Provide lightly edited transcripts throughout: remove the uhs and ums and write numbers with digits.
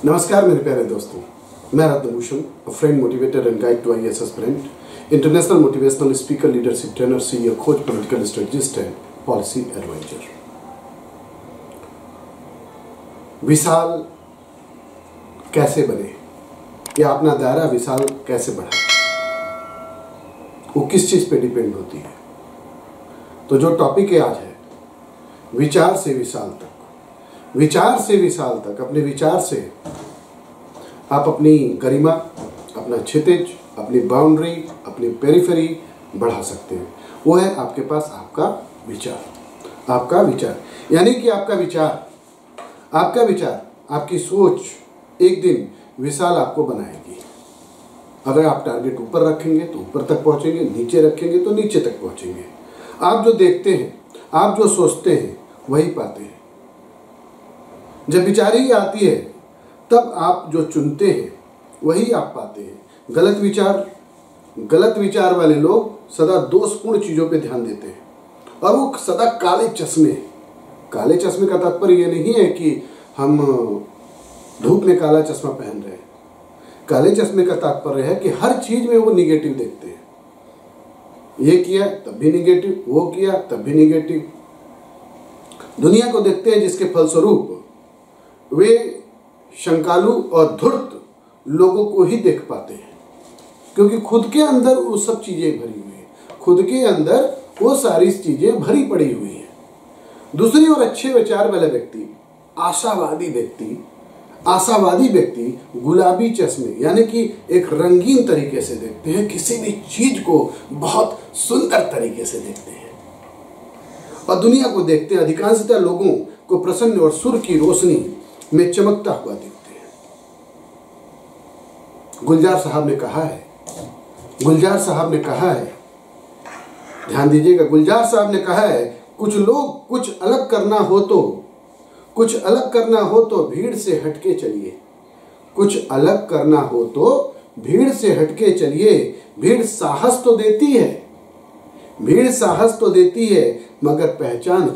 नमस्कार मेरे प्यारे दोस्तों, मैं Ratnabhushan, friend motivator and guide to IAS aspirant, international motivational speaker, leadership trainer, senior coach, political strategist and policy adviser. विशाल कैसे बने या अपना दायरा विशाल कैसे बढ़ाए, वो किस चीज पे डिपेंड होती है। तो जो टॉपिक है आज है विचार से विशाल तक। विचार से विशाल तक, अपने विचार से आप अपनी गरिमा, अपना क्षितिज, अपनी बाउंड्री, अपनी पेरिफेरी बढ़ा सकते हैं। वो है आपके पास आपका विचार। आपका विचार यानी कि आपका विचार, आपकी सोच एक दिन विशाल आपको बनाएगी। अगर आप टारगेट ऊपर रखेंगे तो ऊपर तक पहुंचेंगे, नीचे रखेंगे तो नीचे तक पहुंचेंगे। आप जो देखते हैं, आप जो सोचते हैं, वही पाते हैं। जब विचार ही आती है तब आप जो चुनते हैं वही आप पाते हैं। गलत विचार वाले लोग सदा दोषपूर्ण चीज़ों पे ध्यान देते हैं और वो सदा काले चश्मे का तात्पर्य ये नहीं है कि हम धूप में काला चश्मा पहन रहे हैं। काले चश्मे का तात्पर्य है कि हर चीज में वो निगेटिव देखते हैं। ये किया तब भी निगेटिव, वो किया तब भी निगेटिव। दुनिया को देखते हैं जिसके फलस्वरूप वे शंकालु और धूर्त लोगों को ही देख पाते हैं, क्योंकि खुद के अंदर वो सब चीजें भरी हुई है, खुद के अंदर वो सारी चीजें भरी पड़ी हुई है। दूसरी ओर अच्छे विचार वाला व्यक्ति, आशावादी व्यक्ति गुलाबी चश्मे यानी कि एक रंगीन तरीके से देखते हैं, किसी भी चीज को बहुत सुंदर तरीके से देखते हैं और दुनिया को देखते हैं अधिकांशतः लोगों को प्रसन्न और सूर्य की रोशनी में चमकता हुआ देखते हैं। गुलजार साहब ने कहा है, ध्यान दीजिएगा, गुलजार साहब ने कहा है, कुछ लोग कुछ अलग करना हो तो भीड़ से हटके चलिए। कुछ अलग करना हो तो भीड़ से हटके चलिए। भीड़ साहस तो देती है मगर पहचान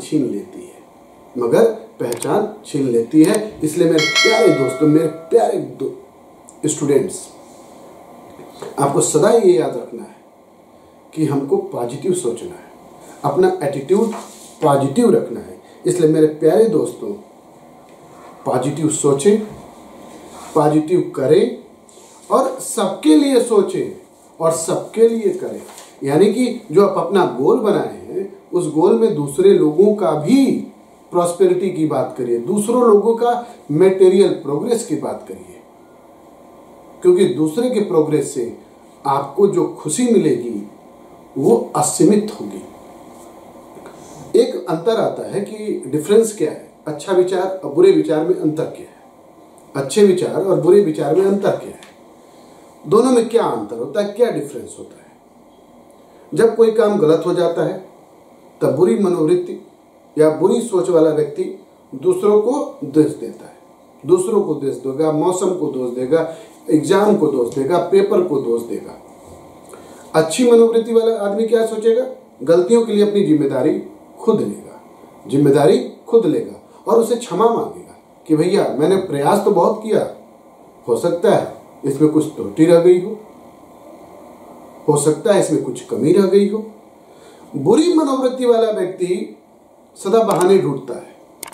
छीन लेती है। इसलिए मेरे प्यारे दोस्तों, मेरे प्यारे स्टूडेंट्स, आपको सदा ये याद रखना है कि हमको पॉजिटिव सोचना है, अपना एटीट्यूड पॉजिटिव रखना है। इसलिए मेरे प्यारे दोस्तों, पॉजिटिव सोचें, पॉजिटिव करें और सबके लिए सोचें और सबके लिए करें। यानी कि जो आप अपना गोल बनाए हैं उस गोल में दूसरे लोगों का भी प्रॉस्पेरिटी की बात करिए, दूसरों लोगों का मटेरियल प्रोग्रेस की बात करिए, क्योंकि दूसरे के प्रोग्रेस से आपको जो खुशी मिलेगी वो असीमित होगी। एक अंतर आता है कि डिफरेंस क्या है, अच्छा विचार और बुरे विचार में अंतर क्या है, अच्छे विचार और बुरे विचार में अंतर क्या है, दोनों में क्या अंतर होता है, क्या डिफरेंस होता है। जब कोई काम गलत हो जाता है तब बुरी मनोवृत्ति या बुरी सोच वाला व्यक्ति दूसरों को दोष देता है, दूसरों को दोष देगा, मौसम को दोष देगा, एग्जाम को दोष देगा, पेपर को दोष देगा। अच्छी मनोवृत्ति वाला आदमी क्या सोचेगा, गलतियों के लिए अपनी जिम्मेदारी खुद लेगा और उसे क्षमा मांगेगा कि भैया मैंने प्रयास तो बहुत किया, हो सकता है इसमें कुछ त्रुटि रह गई हो सकता है इसमें कुछ कमी रह गई हो। बुरी मनोवृत्ति वाला व्यक्ति सदा बहाने ढूंढता है।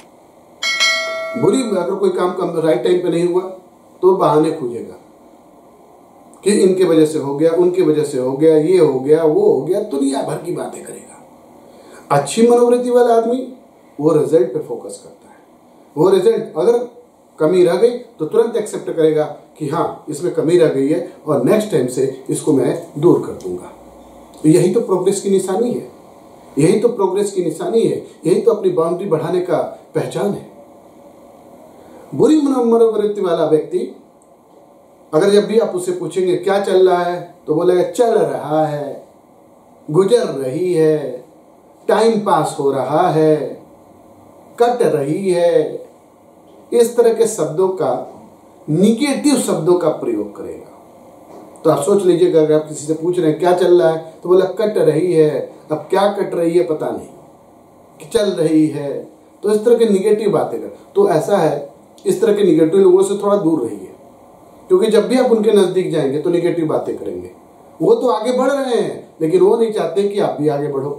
अगर कोई काम राइट टाइम पे नहीं हुआ तो बहाने खोजेगा कि इनके वजह से हो गया, उनके वजह से हो गया, ये हो गया, वो हो गया, दुनिया भर की बातें करेगा। अच्छी मनोवृत्ति वाला आदमी वो रिजल्ट पे फोकस करता है। वो रिजल्ट अगर कमी रह गई तो तुरंत एक्सेप्ट करेगा कि हाँ इसमें कमी रह गई है और नेक्स्ट टाइम से इसको मैं दूर कर दूंगा। यही तो प्रोग्रेस की निशानी है, यही तो अपनी बाउंड्री बढ़ाने का पहचान है। बुरी मनोवृत्ति वाला व्यक्ति अगर जब भी आप उससे पूछेंगे क्या चल रहा है तो बोलेगा चल रहा है, गुजर रही है, टाइम पास हो रहा है, कट रही है। इस तरह के शब्दों का, निगेटिव शब्दों का प्रयोग करेगा। तो आप सोच लीजिएगा, अगर आप किसी से पूछ रहे हैं क्या चल रहा है तो बोला कट रही है। अब क्या कट रही है पता नहीं, कि चल रही है, तो इस तरह के निगेटिव बातें कर। तो ऐसा है इस तरह के निगेटिव लोगों से थोड़ा दूर रहिए, क्योंकि जब भी आप उनके नजदीक जाएंगे तो निगेटिव बातें करेंगे। वो तो आगे बढ़ रहे हैं, लेकिन वो नहीं चाहते कि आप भी आगे बढ़ो।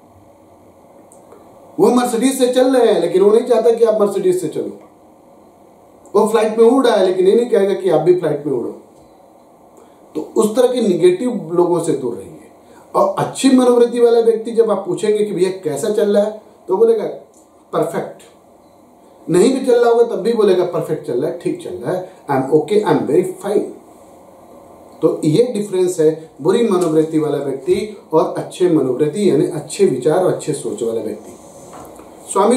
वो मर्सिडीज से चल रहे हैं, लेकिन वो नहीं चाहता कि आप मर्सिडीज से चलो। वो फ्लाइट में उड़ रहा है, लेकिन ये नहीं कहेगा कि आप भी फ्लाइट में उड़ो। तो उस तरह के निगेटिव लोगों से दूर रहिए। और अच्छी मनोवृत्ति वाला व्यक्ति जब आप पूछेंगे कि भैया कैसा चल रहा है, तो बोलेगा परफेक्ट। नहीं भी चल रहा होगा तब भी बोलेगा परफेक्ट चल रहा है, ठीक चल रहा है, I am okay, I am very fine. तो ये डिफरेंस है बुरी मनोवृत्ति वाला व्यक्ति और अच्छे मनोवृत्ति यानी अच्छे विचार और अच्छे सोच वाला व्यक्ति। स्वामी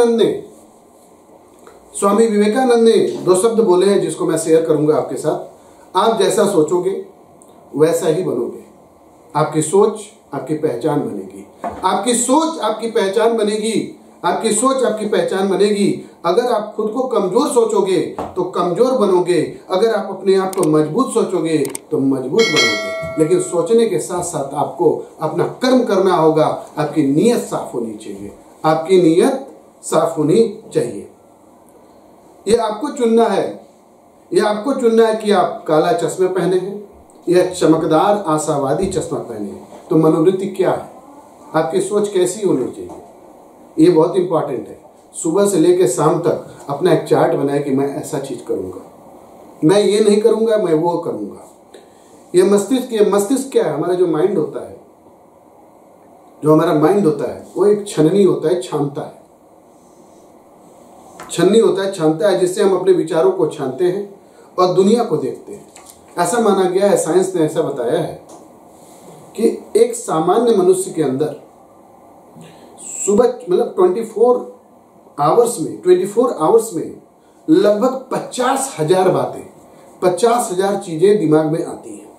विवेकानंद ने दो शब्द बोले हैं जिसको मैं शेयर करूंगा आपके साथ। आप जैसा सोचोगे वैसा ही बनोगे। आपकी सोच आपकी पहचान बनेगी। आपकी सोच आपकी पहचान बनेगी। आपकी सोच आपकी पहचान बनेगी। अगर आप खुद को कमजोर सोचोगे तो कमजोर बनोगे। अगर आप अपने आप को मजबूत सोचोगे तो मजबूत बनोगे। लेकिन सोचने के साथ साथ आपको अपना कर्म करना होगा। आपकी नीयत साफ होनी चाहिए। आपकी नीयत साफ होनी चाहिए। ये आपको चुनना है। ये आपको चुनना है कि आप काला चश्मे पहने हैं या चमकदार आशावादी चश्मा पहने हैं। तो मनोवृत्ति क्या है, आपकी सोच कैसी होनी चाहिए, ये बहुत इंपॉर्टेंट है। सुबह से लेकर शाम तक अपना एक चार्ट बनाए कि मैं ऐसा चीज करूंगा, मैं ये नहीं करूंगा, मैं वो करूंगा। ये मस्तिष्क क्या है, हमारा जो माइंड होता है, जो हमारा माइंड होता है वो एक छननी होता है, छानता है। छन्नी होता है, छानता है, जिससे हम अपने विचारों को छानते हैं और दुनिया को देखते हैं। ऐसा माना गया है, साइंस ने ऐसा बताया है कि एक सामान्य मनुष्य के अंदर सुबह मतलब 24 आवर्स में लगभग 50,000 बातें, 50,000 चीजें दिमाग में आती हैं।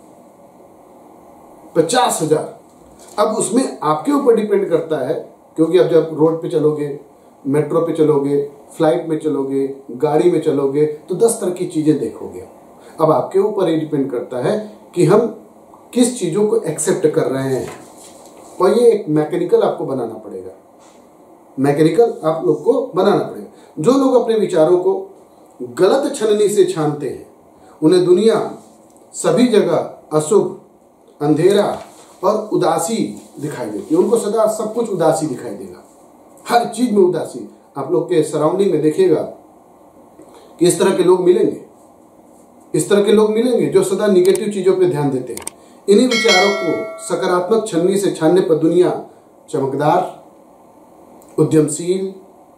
50,000। अब उसमें आपके ऊपर डिपेंड करता है, क्योंकि अब जब रोड पे चलोगे, मेट्रो पे चलोगे, फ्लाइट में चलोगे, गाड़ी में चलोगे, तो 10 तरह की चीजें देखोगे। अब आपके ऊपर ये डिपेंड करता है कि हम किस चीजों को एक्सेप्ट कर रहे हैं। और ये एक मैकेनिकल आपको बनाना पड़ेगा। मैकेनिकल आप लोग को बनाना पड़ेगा। जो लोग अपने विचारों को गलत छननी से छानते हैं, उन्हें दुनिया सभी जगह अशुभ, अंधेरा और उदासी दिखाई देती है। उनको सदा सब कुछ उदासी दिखाई देगा, हर चीज में उदासी। आप लोग के सराउंडिंग में देखिएगा कि इस तरह के लोग मिलेंगे, इस तरह के लोग मिलेंगे जो सदा निगेटिव चीजों पे ध्यान देते हैं। इन्हीं विचारों को सकारात्मक छन्नी से छानने पर दुनिया चमकदार, उद्यमशील,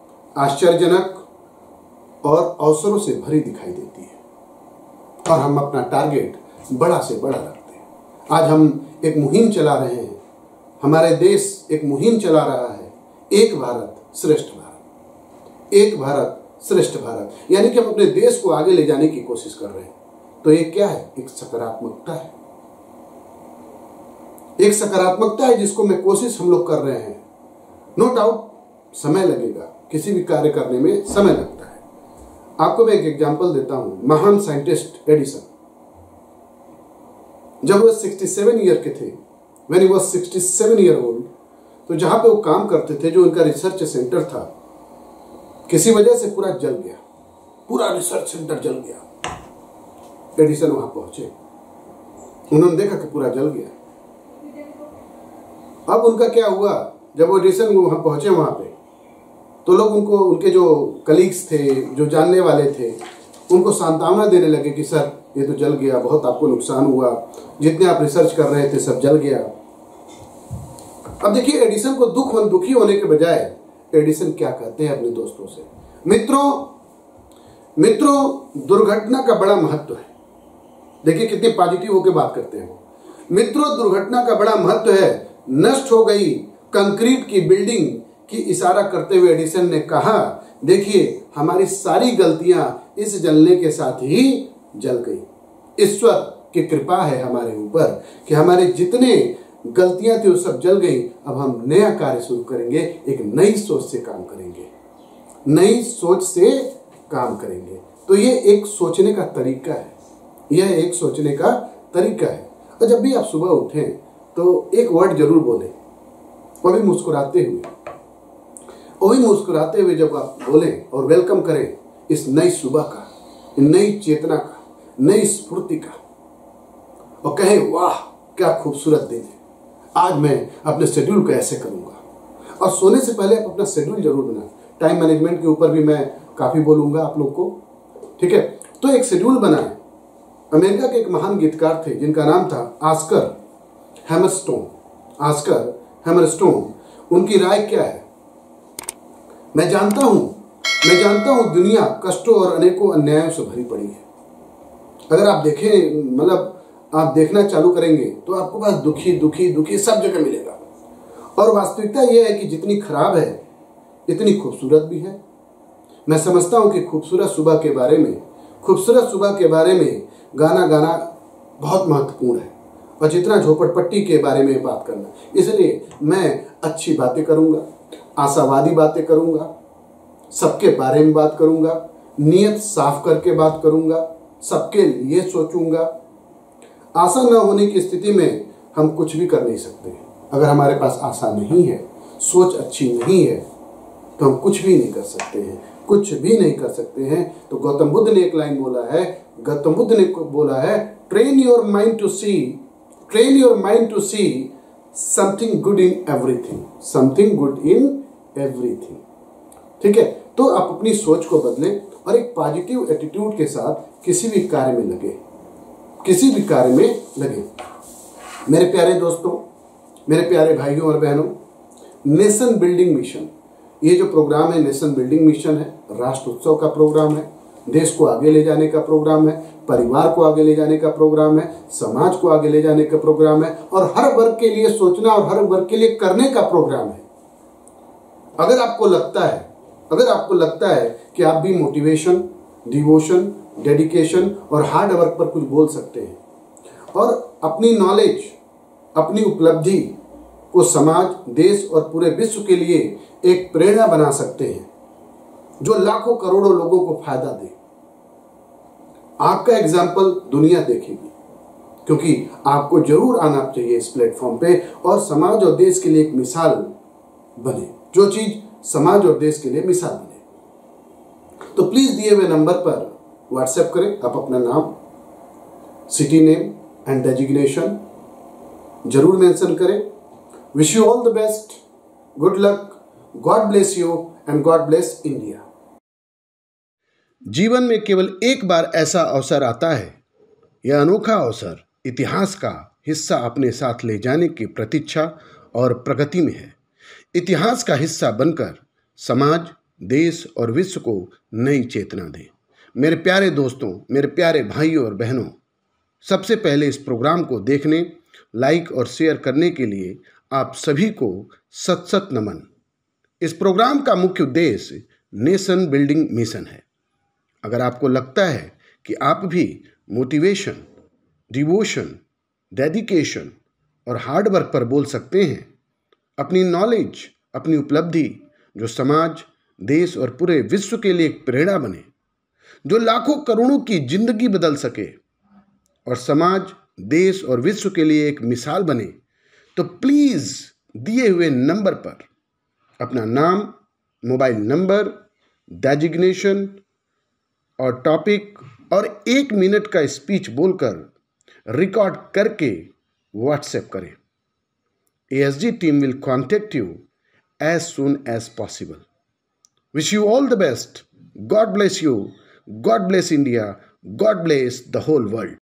आश्चर्यजनक और अवसरों से भरी दिखाई देती है। और हम अपना टारगेट बड़ा से बड़ा रखते हैं। आज हम एक मुहिम चला रहे हैं, हमारे देश एक मुहिम चला रहा है, एक भारत श्रेष्ठ भारत। एक भारत श्रेष्ठ भारत, यानी कि हम अपने देश को आगे ले जाने की कोशिश कर रहे हैं। तो ये क्या है, एक सकारात्मकता है। एक सकारात्मकता है जिसको मैं कोशिश हम लोग कर रहे हैं। नो डाउट समय लगेगा, किसी भी कार्य करने में समय लगता है। आपको मैं एक एग्जांपल देता हूं। महान साइंटिस्ट एडिसन, जब वो 67 ईयर के थे, when he was 67 year old, तो जहां पे वो काम करते थे, जो उनका रिसर्च सेंटर था, किसी वजह से पूरा जल गया। पूरा रिसर्च सेंटर जल गया। एडिसन वहां पहुंचे, उन्होंने देखा कि पूरा जल गया। अब उनका क्या हुआ, जब वो एडिसन वहां पहुंचे, वहां पे तो लोग उनको, उनके जो कलीग्स थे, जो जानने वाले थे, उनको सांत्वना देने लगे कि सर ये तो जल गया, बहुत आपको नुकसान हुआ, जितने आप रिसर्च कर रहे थे सब जल गया। अब देखिए, एडिसन को दुखी होने के बजाय एडिसन क्या कहते हैं अपने दोस्तों से, मित्रों दुर्घटना का बड़ा महत्व है। देखिए कितनी पॉजिटिव होकर बात करते हैं। मित्रों दुर्घटना का बड़ा महत्व है। नष्ट हो गई कंक्रीट की बिल्डिंग की इशारा करते हुए एडिसन ने कहा, देखिए हमारी सारी गलतियां इस जलने के साथ ही जल गई। ईश्वर की कृपा है हमारे ऊपर कि हमारे जितने गलतियां थी वो सब जल गई। अब हम नया कार्य शुरू करेंगे, एक नई सोच से काम करेंगे, नई सोच से काम करेंगे। तो ये एक सोचने का तरीका है, यह एक सोचने का तरीका है। और जब भी आप सुबह उठें तो एक वर्ड जरूर बोलें, वो भी मुस्कुराते हुए जब आप बोलें और वेलकम करें इस नई सुबह का, नई चेतना का, नई स्फूर्ति का, और कहें वाह क्या खूबसूरत दिन है, आज मैं अपने शेड्यूल को ऐसे करूंगा। और सोने से पहले आप अपना शेड्यूल जरूर बनाएं। टाइम मैनेजमेंट के ऊपर भी मैं काफ़ी बोलूंगा आप लोग को, ठीक है। तो एक शेड्यूल बनाएं। अमेरिका के एक महान गीतकार थे जिनका नाम था ऑस्कर हैमरस्टोन। ऑस्कर हैमरस्टोन, उनकी राय क्या है? मैं जानता हूं दुनिया कष्टों और अनेकों अन्यायों से भरी पड़ी है। अगर आप देखें, मतलब आप देखना चालू करेंगे तो आपको पास दुखी दुखी दुखी सब जगह मिलेगा। और वास्तविकता यह है कि जितनी खराब है इतनी खूबसूरत भी है। मैं समझता हूं कि खूबसूरत सुबह के बारे में गाना गाना बहुत महत्वपूर्ण है, और जितना झोपड़पट्टी के बारे में बात करना। इसलिए मैं अच्छी बातें करूंगा, आशावादी बातें करूंगा, सबके बारे में बात करूंगा, नीयत साफ करके बात करूंगा, सबके लिए सोचूंगा। आशा न होने की स्थिति में हम कुछ भी कर नहीं सकते। अगर हमारे पास आशा नहीं है, सोच अच्छी नहीं है, तो हम कुछ भी नहीं कर सकते हैं, कुछ भी नहीं कर सकते हैं। तो गौतम बुद्ध ने एक लाइन बोला है, train your mind to see something good in everything, ठीक है। तो आप अपनी सोच को बदलें और एक पॉजिटिव एटीट्यूड के साथ किसी भी कार्य में लगे। मेरे प्यारे दोस्तों, मेरे प्यारे भाइयों और बहनों, नेशन बिल्डिंग मिशन, ये जो प्रोग्राम है नेशन बिल्डिंग मिशन है, राष्ट्र उत्सव का प्रोग्राम है, देश को आगे ले जाने का प्रोग्राम है, परिवार को आगे ले जाने का प्रोग्राम है, समाज को आगे ले जाने का प्रोग्राम है, और हर वर्ग के लिए सोचना और हर वर्ग के लिए करने का प्रोग्राम है। अगर आपको लगता है कि आप भी मोटिवेशन, डिवोशन, डेडिकेशन और हार्ड वर्क पर कुछ बोल सकते हैं और अपनी नॉलेज, अपनी उपलब्धि को समाज, देश और पूरे विश्व के लिए एक प्रेरणा बना सकते हैं जो लाखों करोड़ों लोगों को फायदा दे, आपका एग्जाम्पल दुनिया देखेगी। क्योंकि आपको जरूर आना चाहिए इस प्लेटफॉर्म पे और समाज और देश के लिए एक मिसाल बने, जो चीज समाज और देश के लिए मिसाल बने। तो प्लीज दिए हुए नंबर पर व्हाट्सएप करें, आप अपना नाम, सिटी नेम एंड डेजिग्नेशन जरूर मेंशन करें। Wish you all the best, good luck, God bless you and God bless India. जीवन में केवल एक बार ऐसा अवसर आता है, यह अनोखा अवसर इतिहास का हिस्सा अपने साथ ले जाने की प्रतीक्षा और प्रगति में है। इतिहास का हिस्सा बनकर समाज, देश और विश्व को नई चेतना दें। मेरे प्यारे दोस्तों, मेरे प्यारे भाइयों और बहनों, सबसे पहले इस प्रोग्राम को देखने, लाइक और शेयर करने के लिए आप सभी को सत सत नमन। इस प्रोग्राम का मुख्य उद्देश्य नेशन बिल्डिंग मिशन है। अगर आपको लगता है कि आप भी मोटिवेशन, डिवोशन, डेडिकेशन और हार्ड वर्क पर बोल सकते हैं, अपनी नॉलेज, अपनी उपलब्धि जो समाज, देश और पूरे विश्व के लिए एक प्रेरणा बने, जो लाखों करोड़ों की जिंदगी बदल सके और समाज, देश और विश्व के लिए एक मिसाल बने, तो प्लीज दिए हुए नंबर पर अपना नाम, मोबाइल नंबर, डेजिग्नेशन और टॉपिक और 1 मिनट का स्पीच बोलकर रिकॉर्ड करके व्हाट्सएप करें। ASG team will contact you as soon as possible. Wish you all the best. God bless you. God bless India. God bless the whole world.